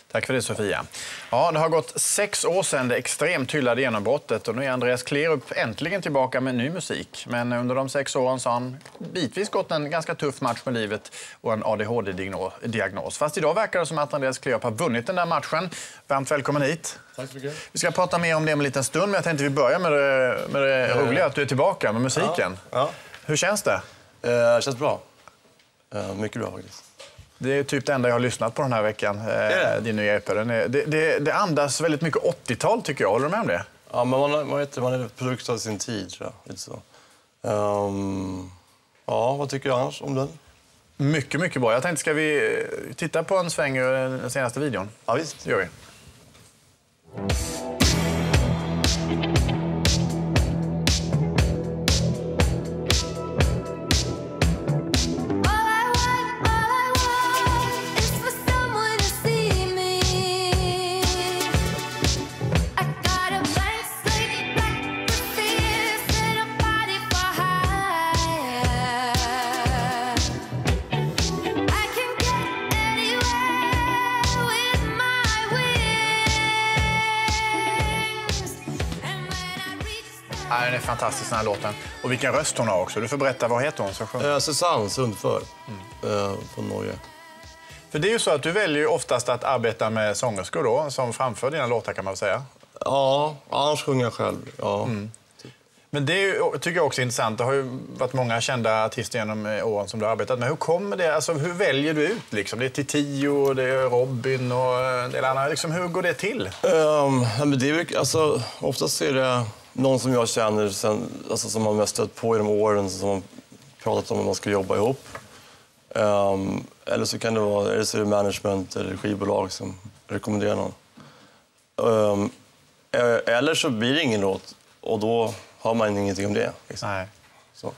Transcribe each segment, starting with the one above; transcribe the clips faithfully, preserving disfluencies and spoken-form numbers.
Tack för det, Sofia. Ja, det har gått sex år sedan det extremt hyllade genombrottet och nu är Andreas Kleerup äntligen tillbaka med ny musik. Men under de sex åren så har han bitvis gått en ganska tuff match med livet och en A D H D-diagnos. Fast idag verkar det som att Andreas Kleerup har vunnit den där matchen. Varmt välkommen hit. Tack så mycket. Vi ska prata mer om det om en liten stund, men jag tänkte vi börjar med det, med det ja, roliga att du är tillbaka med musiken. Ja, ja. Hur känns det? Eh, det känns bra. Eh, mycket bra faktiskt. Det är typ det enda jag har lyssnat på den här veckan, eh, din nya E P. Den är, det, det, det andas väldigt mycket åttiotal tycker jag. Håller du med om det? Ja, men man, man, vet, man är produkt av sin tid, tror jag. Lite så. Um, ja, vad tycker du annars om den? Mycket, mycket bra. Jag tänkte, ska vi titta på en sväng ur den senaste videon? Ja, visst. Det gör vi. Ja, den är fantastisk den här låten. Och vilken röst hon har också. Du får berätta, vad heter hon? Så eh, Susanne Sundför mm. eh, från Norge. För det är ju så att du väljer ju oftast att arbeta med sångerskor då, som framför dina låtar kan man säga. Ja, annars sjunger jag själv. Ja. Mm. Men det är ju, tycker jag också är intressant. Det har ju varit många kända artister genom åren som du har arbetat med. Hur kommer det? Alltså, hur väljer du ut? Liksom? Det är Titio, det är Robin och en del andra. Liksom, hur går det till? Um, men det är, alltså, oftast är det någon som jag känner sen, alltså, som har mest stött på genom åren, som har pratat om att man ska jobba ihop. Um, eller så kan det vara eller så är det management eller skivbolag som rekommenderar någon. Um, eller så blir det ingen låt och då har man ingenting om det. Liksom. Nej. Så.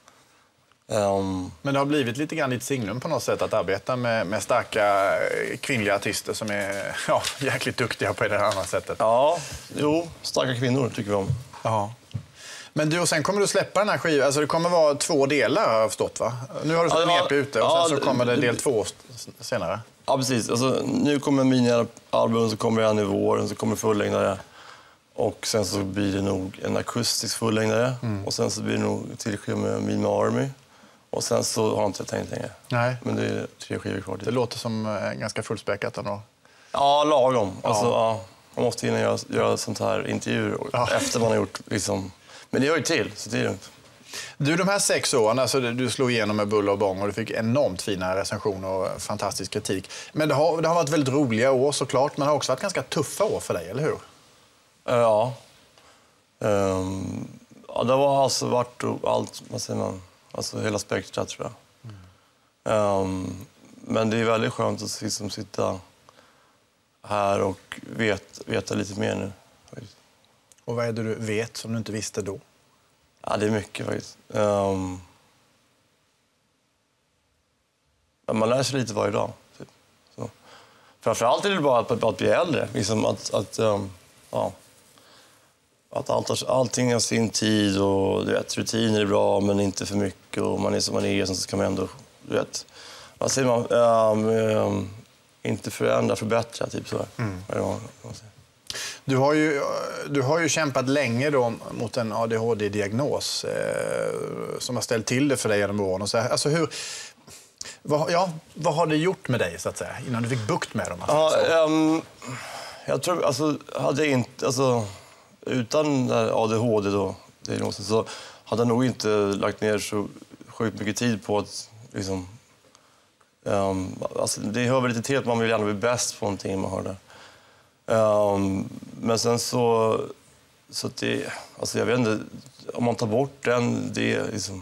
Um, Men det har blivit lite grann ditt signum på något sätt att arbeta med, med starka kvinnliga artister som är ja, jäkligt duktiga på det andra sättet. Ja, jo, starka kvinnor tycker vi om. Ja. Men du, och sen kommer du släppa den här skivan. Alltså det kommer vara två delar har jag förstått, va? Nu har du släppt en E P ute och ja, sen så kommer det del två senare. Ja, precis. Alltså, nu kommer mini-album, så kommer en i våren, så kommer fullängdare. Och sen så blir det nog en akustisk fullängdare. Mm. Och sen så blir det nog tillskiv med Min Army. Och sen så har jag inte tänkt längre. Nej. Men det är tre skivor kvar. Det låter som eh, ganska fullspäckat ändå. Ja, lagom. Ja. Alltså, ja, man måste hinna göra, göra sånt här intervjuer ja. efter man har gjort liksom. Men det hör ju till, så det är lugnt. Du, de här sex åren, alltså du slog igenom med buller och bång och du fick enormt fina recensioner och fantastisk kritik. Men det har, det har varit väldigt roliga år såklart, men det har också varit ganska tuffa år för dig, eller hur? Ja. Um, ja, det har alltså varit allt, vad säger man, alltså hela spektrat tror jag. Mm. Um, men det är väldigt skönt att liksom sitta här och vet, veta lite mer nu. Och vad är det du vet som du inte visste då? Ja, det är mycket faktiskt. Um, man lär sig lite varje dag. Typ. Så. Framförallt är det bara att, att bli äldre. Liksom att, att, um, ja. att allt, allting har sin tid och du vet, rutiner är bra men inte för mycket. Och man är som man är så kan man ändå, du vet, vad säger man? Um, um, inte förändra, förbättra, typ så. Mm. Ja, Du har ju, du har ju kämpat länge då mot en A D H D-diagnos eh, som har ställt till det för dig genom åren. Och så, alltså hur, vad, ja, vad har det gjort med dig så att säga innan du fick bukt med dem? Alltså, ja, um, jag tror alltså hade jag inte alltså utan A D H D då diagnosen så hade jag nog inte lagt ner så sjukt mycket tid på att liksom um, alltså det hör väl lite till att man vill gärna bli bäst på någonting man har där. Um, men sen så så att det alltså jag vet inte om man tar bort den det är liksom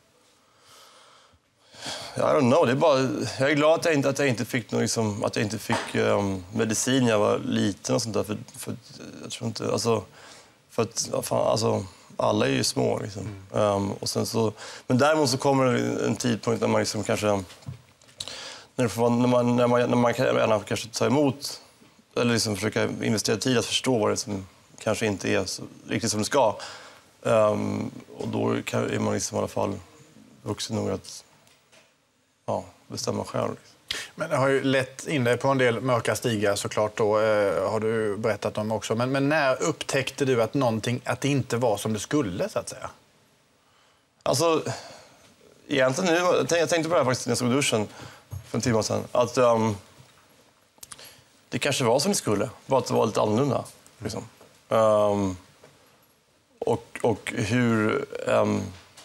I don't know det är bara jag är glad att jag inte att jag inte fick någon liksom att jag inte fick um, medicin när jag var liten och sånt där för, för jag tror inte alltså för att fan, alltså alla är ju små liksom. Mm. Um, och sen så men däremot så kommer en tidpunkt när man liksom kanske när man när man när man, när man kan, kanske ta emot eller liksom försöka investera tid att förstå vad det som kanske inte är så riktigt som det ska. Um, och då kan, är man liksom i alla fall vuxen nog att ja, bestämma själv. Men det har ju lett in dig på en del mörka stigar såklart då, eh, har du berättat om också. Men, men när upptäckte du att någonting, att det inte var som det skulle så att säga? Alltså, egentligen nu, jag tänkte på det här faktiskt när jag såg duschen för en timme sedan. Att um, det kanske var som det skulle, bara att det var lite annorlunda. Liksom. Um, och, och hur... Um,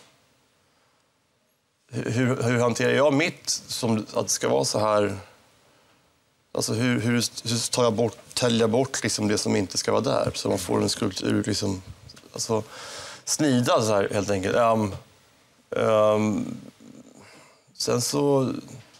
Hur, hur hanterar jag mitt som att det ska vara så här? Alltså hur, hur, hur tar jag bort, täljer bort liksom det som inte ska vara där så man får en skulptur liksom, alltså, snidad så här helt enkelt. Um, um, sen så...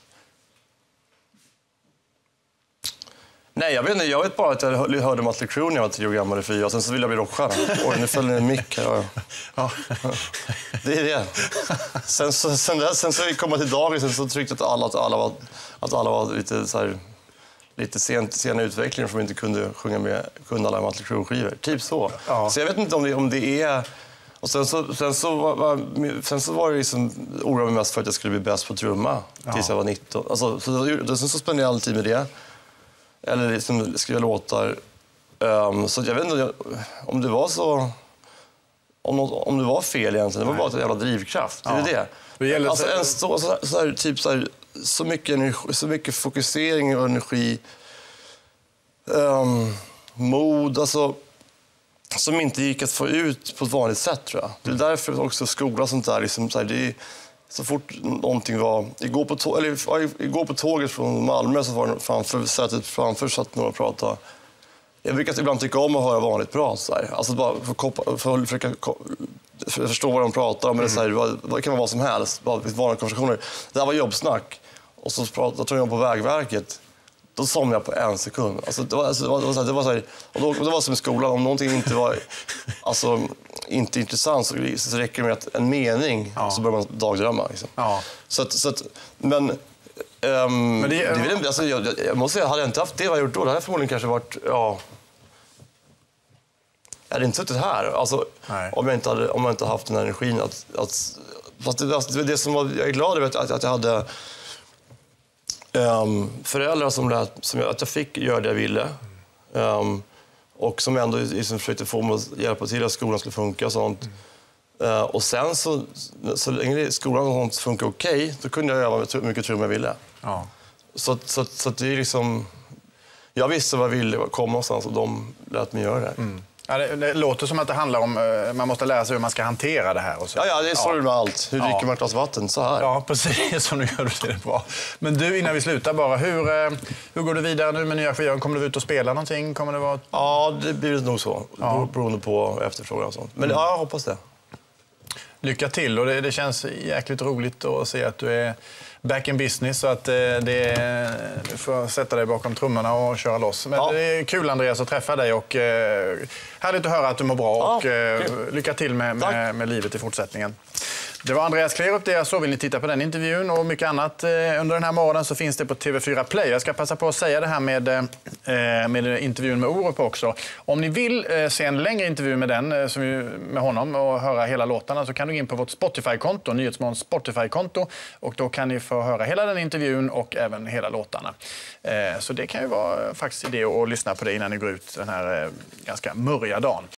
Nej, jag vet inte. Jag vet bara att jag hörde Mötley Crüe när jag var tio år gammal i fyra. Och sen så ville jag bli rockstjärna. Oj, nu fäller en mick här. Ja. Det är det. Sen så, sen där, sen så kom jag till dagen sen så tyckte jag att alla, att alla var, att alla var lite, så här, lite sent, sena utveckling för att inte kunde sjunga med kunde alla Mötley Crüe-skivor. Typ så. Ja. Så jag vet inte om det, om det är... Och sen så, sen så, var, sen så var det liksom oroade mig mest för att jag skulle bli bäst på trumma tills ja. jag var nitton. Alltså, så, sen så spenderade jag all tid med det. Eller liksom skriva låtar. Um, så jag vet inte om det var så... Om, något, om det var fel egentligen. Det var bara en jävla drivkraft. Ja. Det är det. det alltså, en så, så, så, här, typ så, här, så, mycket energi, så mycket fokusering och energi. Um, mod, alltså... Som inte gick att få ut på ett vanligt sätt, tror jag. Det är därför också skola och sånt där. Liksom, så, här, det är, så fort någonting var... Igår på, tå- eller, igår på tåget från Malmö så var det framför sätet framför satt några och pratade. Jag brukar ibland tycka om att höra vanligt prat. Så här. Alltså bara för, koppa, för att försöka för att förstå vad de pratar om. Mm. Eller så här, det kan vara vad som helst. Bara vanliga konversationer. Det här var jobbsnack. Och så pratade jag om på Vägverket. Då somnade jag på en sekund. Alltså, det var, alltså, det var, det var, det var så här, och då, det var som i skolan. Om någonting inte var alltså, inte intressant så, så räcker det med att en mening ja. så börjar man dagdrömma. Liksom. Ja. Så att, så att, men um, men det, det vill, alltså, jag, jag måste säga, hade jag inte haft det, vad jag gjort då? Det hade förmodligen kanske varit... Ja, jag hade inte suttit här. Alltså, om, jag inte hade, om jag inte haft den här energin. Att, att, fast det, alltså, det som var, jag är glad över att, att jag hade... Um, föräldrar som, lät, som jag, att jag fick göra det jag ville um, och som ändå liksom försökte få mig att hjälpa till att skolan skulle funka och sånt. Mm. Uh, och sen så, så länge skolan och sånt funkar okej, okay, då kunde jag göra hur mycket trum jag ville. Ja. Så, så, så det är liksom... Jag visste vad jag ville komma någonstans och de lät mig göra det. Mm. Ja, det, det låter som att det handlar om uh, man måste lära sig hur man ska hantera det här. Och så. Ja, ja, det är så ja. med allt. Hur dricker ja. man ett glas vatten? Så här. Ja, precis. Som du gör det bra. Men du, innan vi slutar bara. Hur, uh, hur går du vidare nu med nya skivan? Kommer du ut och spela någonting? Kommer det vara... Ja, det blir nog så. Ja. Beroende på efterfrågan och sånt. Men mm. ja, jag hoppas det. Lycka till. Och det, det känns jäkligt roligt att se att du är back in business. Så att det, du får sätta dig bakom trummorna och köra loss. Men ja. det är kul, Andreas, att träffa dig. Och, eh, härligt att höra att du mår bra. Ja, och, eh, lycka till med, med, med livet i fortsättningen. Det var Andreas Kleerup det. Så vill ni titta på den intervjun och mycket annat eh, under den här morgonen så finns det på T V fyra Play. Jag ska passa på att säga det här med, eh, med intervjun med Orup också. Om ni vill eh, se en längre intervju med den eh, som vi, med honom och höra hela låtarna så kan du gå in på vårt Spotify-konto, Nyhetsmorgons Spotify-konto. Och då kan ni få höra hela den intervjun och även hela låtarna. Eh, så det kan ju vara faktiskt idé att lyssna på det innan ni går ut den här eh, ganska mörja dagen.